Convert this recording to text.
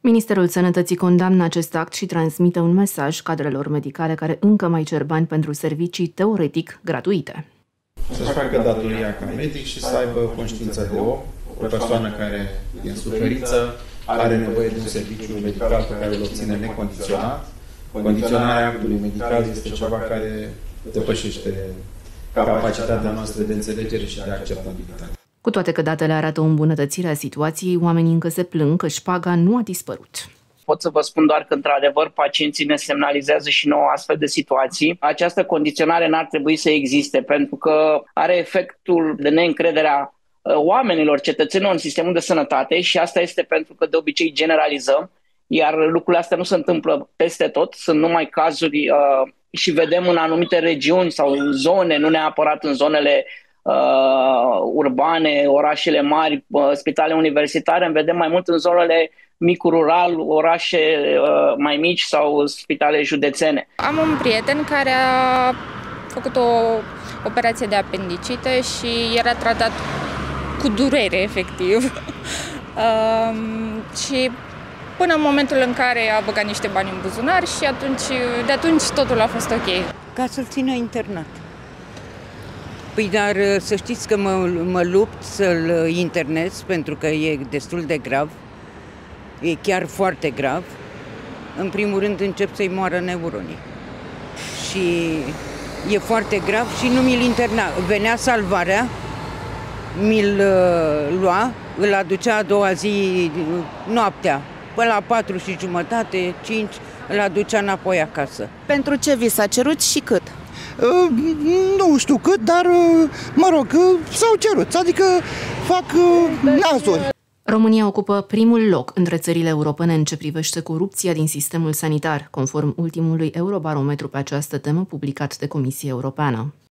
Ministerul Sănătății condamnă acest act și transmite un mesaj cadrelor medicale care încă mai cer bani pentru servicii teoretic gratuite. Să-și facă datoria ca medic și să aibă conștiință de om, o persoană care e în suferință, are nevoie de un serviciu medical pe care îl obține necondiționat. Condiționarea actului medical este ceva care depășește capacitatea noastră de înțelegere și de acceptabilitate. Cu toate că datele arată o îmbunătățire a situației, oamenii încă se plâng că șpaga nu a dispărut. Pot să vă spun doar că, într-adevăr, pacienții ne semnalizează și nouă astfel de situații. Această condiționare n-ar trebui să existe, pentru că are efectul de neîncredere a oamenilor, cetățenilor în sistemul de sănătate și asta este pentru că de obicei generalizăm, iar lucrurile astea nu se întâmplă peste tot, sunt numai cazuri și vedem în anumite regiuni sau în zone, nu neapărat în zonele urbane, orașele mari, spitale universitare, vedem mai mult în zonele mic-rural, orașe mai mici sau spitale județene. Am un prieten care a făcut o operație de apendicită și era tratat cu durere, efectiv. Și până în momentul în care a băgat niște bani în buzunar și de atunci totul a fost ok. Ca să-l țină internat. Păi, dar să știți că mă lupt să-l internez pentru că e destul de grav. E chiar foarte grav. În primul rând încep să-i moară neuronii. Și e foarte grav și nu mi-l interna. Venea salvarea, mi-l lua, îl aducea a doua zi noaptea. Până la 4:30, 5, îl aducea înapoi acasă. Pentru ce vi s-a cerut și cât? Nu știu cât, dar mă rog, s-au cerut, adică fac nazuri. România ocupă primul loc între țările europene în ce privește corupția din sistemul sanitar, conform ultimului Eurobarometru pe această temă publicat de Comisia Europeană.